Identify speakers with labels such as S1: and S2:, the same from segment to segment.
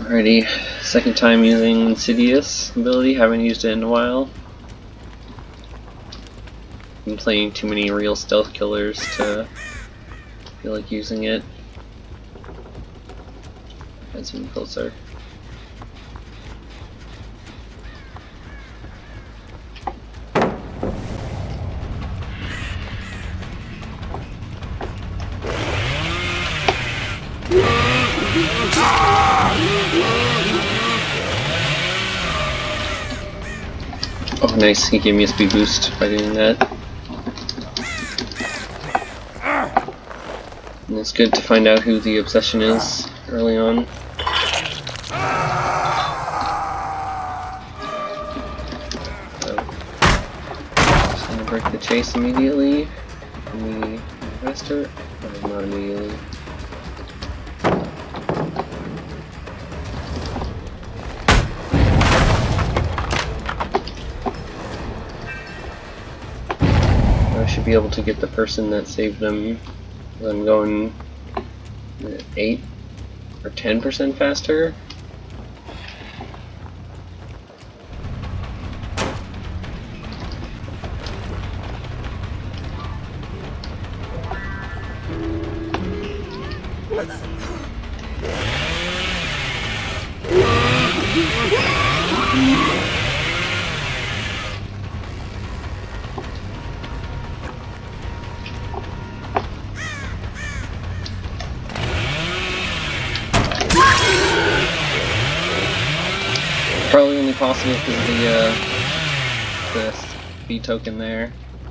S1: Alrighty, second time using Insidious ability, haven't used it in a while. Been playing too many real stealth killers to feel like using it. Let's zoom closer. Oh nice, he gave me a speed boost by doing that. And it's good to find out who the obsession is early on. So, just gonna break the chase immediately. The investor, or not immediately. I should be able to get the person that saved them. I'm going 8 or 10% faster. Probably only possible because of the speed token there.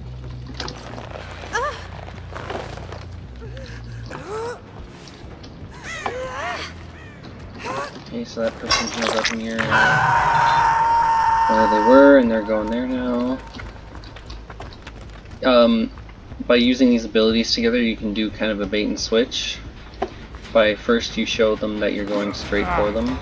S1: Okay, so that person healed up near where they were, and they're going there now. By using these abilities together, you can do kind of a bait and switch. By first you show them that you're going straight for them.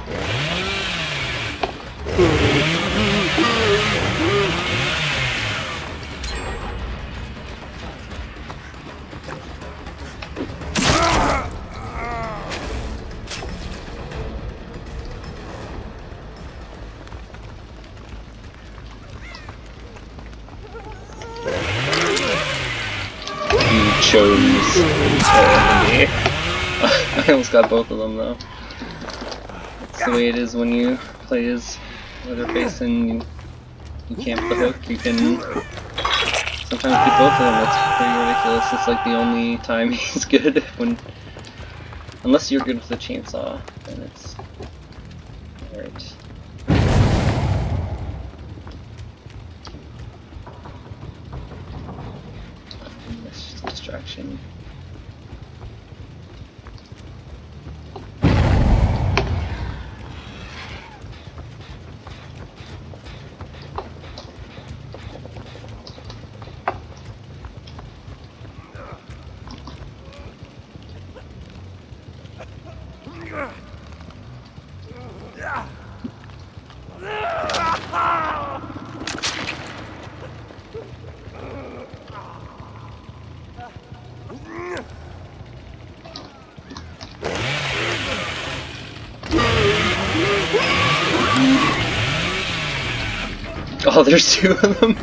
S1: You chose me. I almost got both of them though. That's the way it is when you play as Leatherface and you camp the hook. You can sometimes get both of them. That's pretty ridiculous. It's like the only time he's good when, unless you're good with the chainsaw, then it's alright. That's just a distraction. Oh, there's two of them.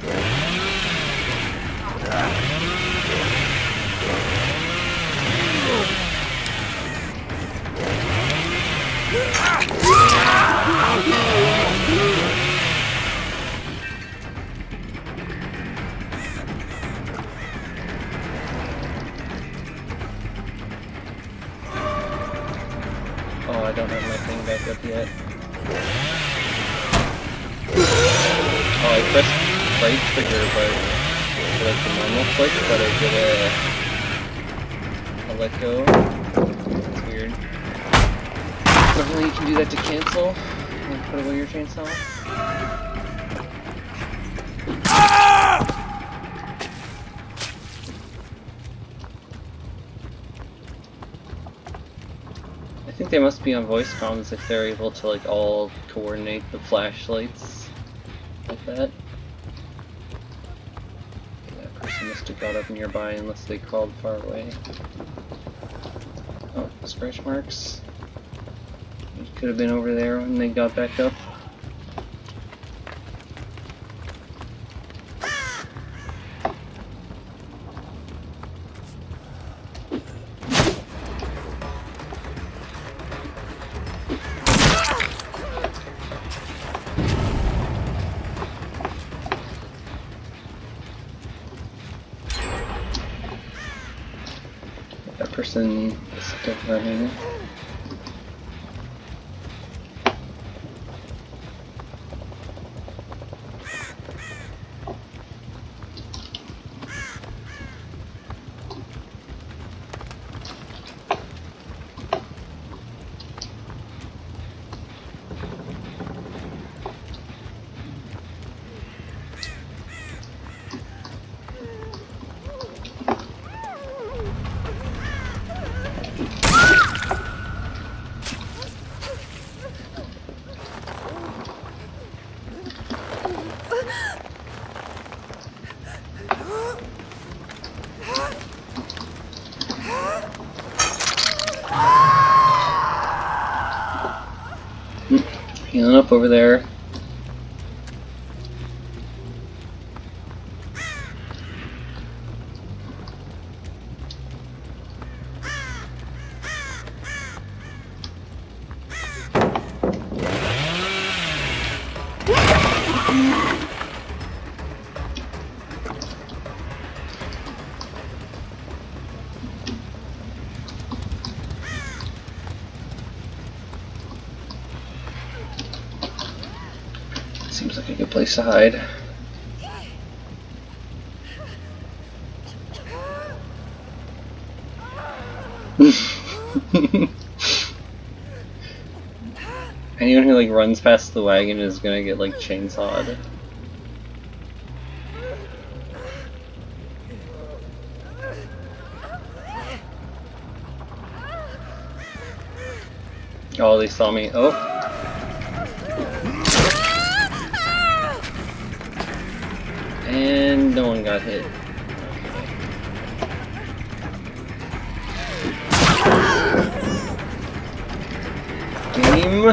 S1: Oh, I don't have my thing back up yet. Oh, I pressed right trigger, but like the normal click, but I let go. That's weird. Normally you can do that to cancel and put away your chainsaw. I think they must be on voice comms if they're able to like all coordinate the flashlights like that. That person must have got up nearby unless they crawled far away. Oh, scratch marks. Could have been over there when they got back up. That person is still running. Healing up over there. Seems like a good place to hide. Anyone who like runs past the wagon is gonna get like chainsawed. Oh, they saw me. Oh. And no one got hit. Okay. Game.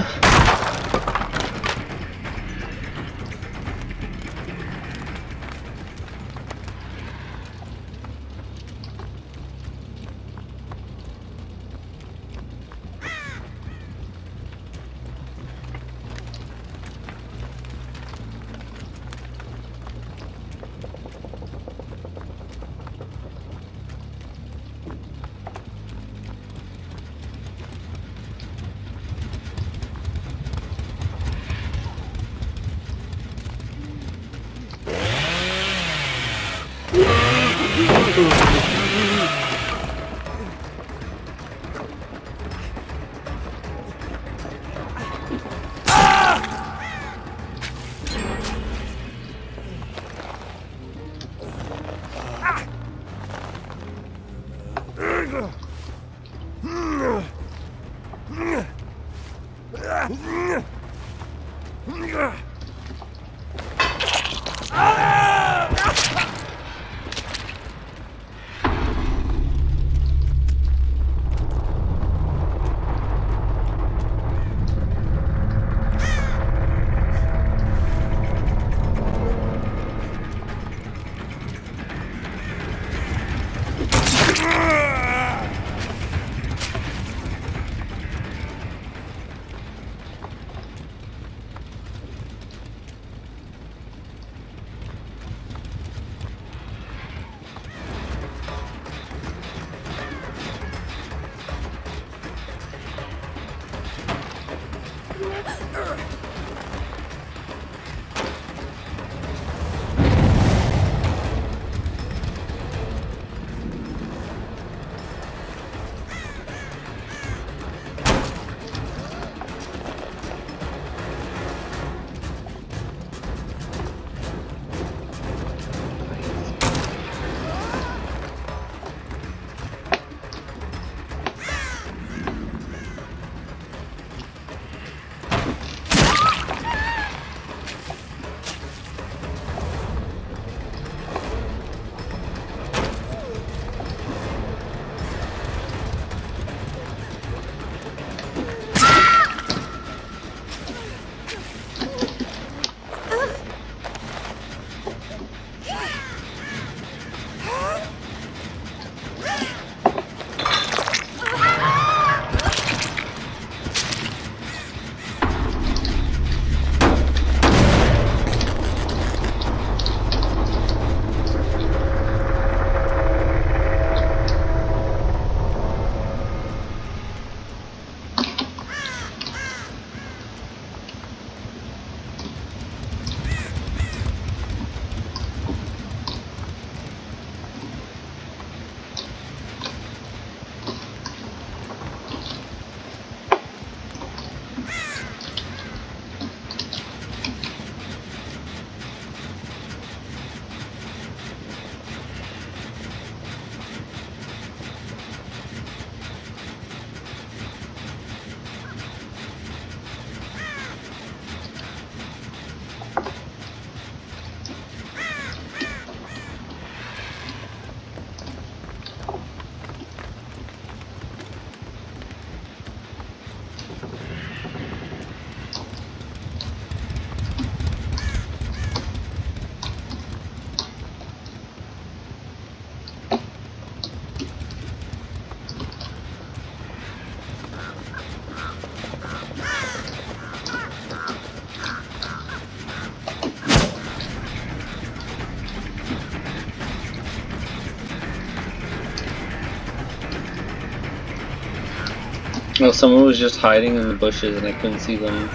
S1: Well, someone was just hiding in the bushes and I couldn't see them.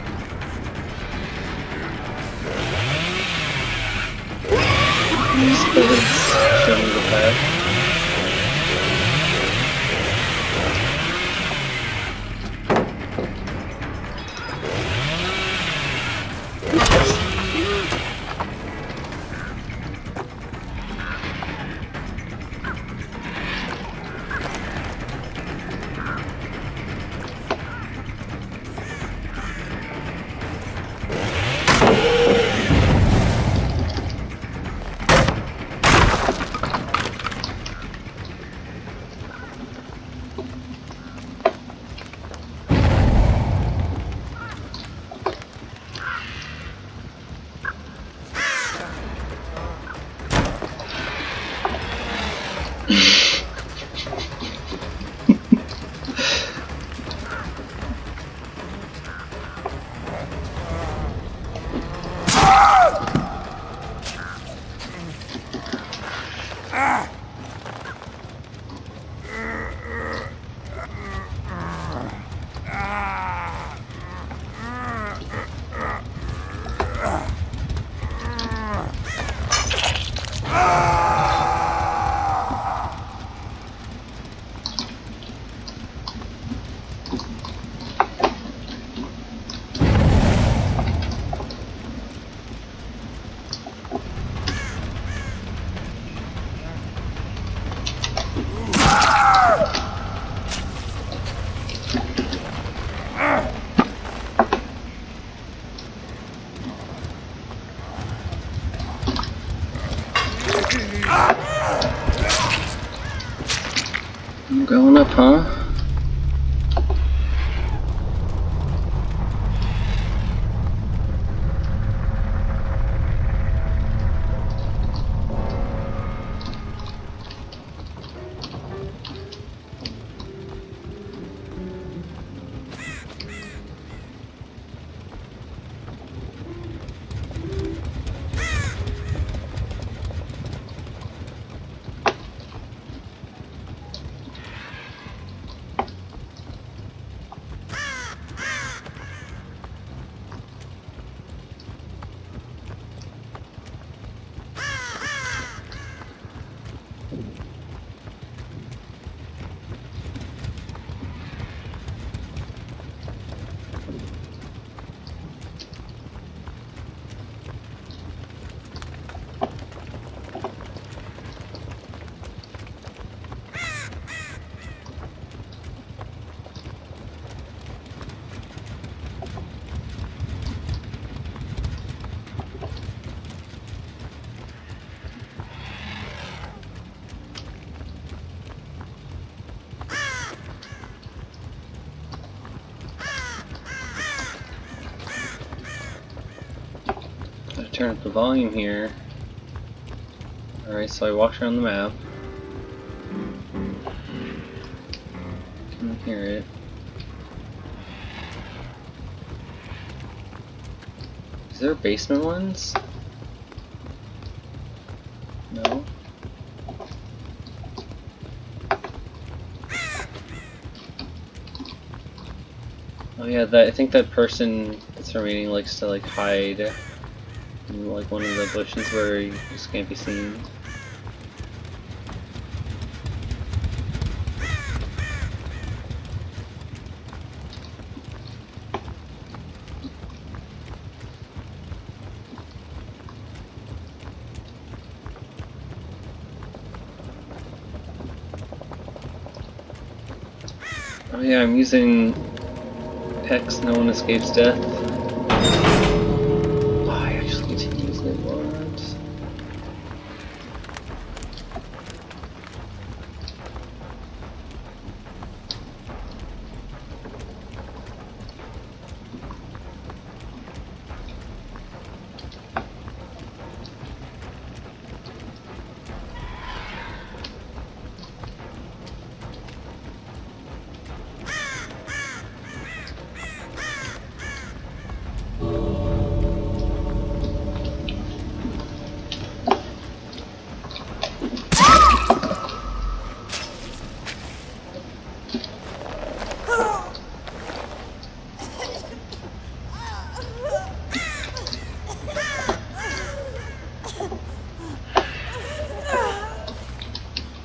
S1: Just show me the path. I'm going up, huh? Turn up the volume here. Alright, so I walked around the map. Can hear it. Is there basement ones? No. Oh yeah, I think that person that's remaining likes to like hide in like one of the bushes where you just can't be seen. Oh yeah, I'm using Hex, no one escapes death. Oh, I actually get to use it, what?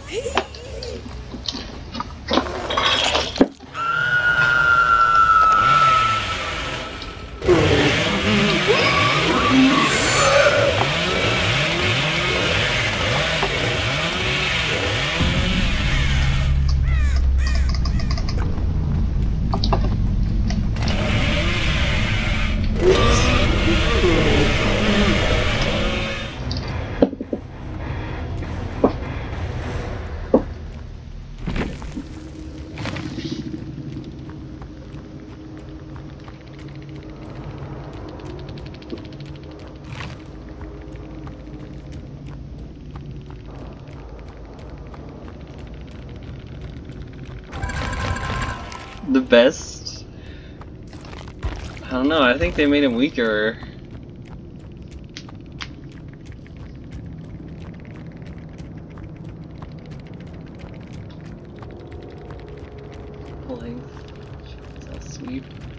S1: The best? I don't know, I think they made him weaker. Length. That's sweet.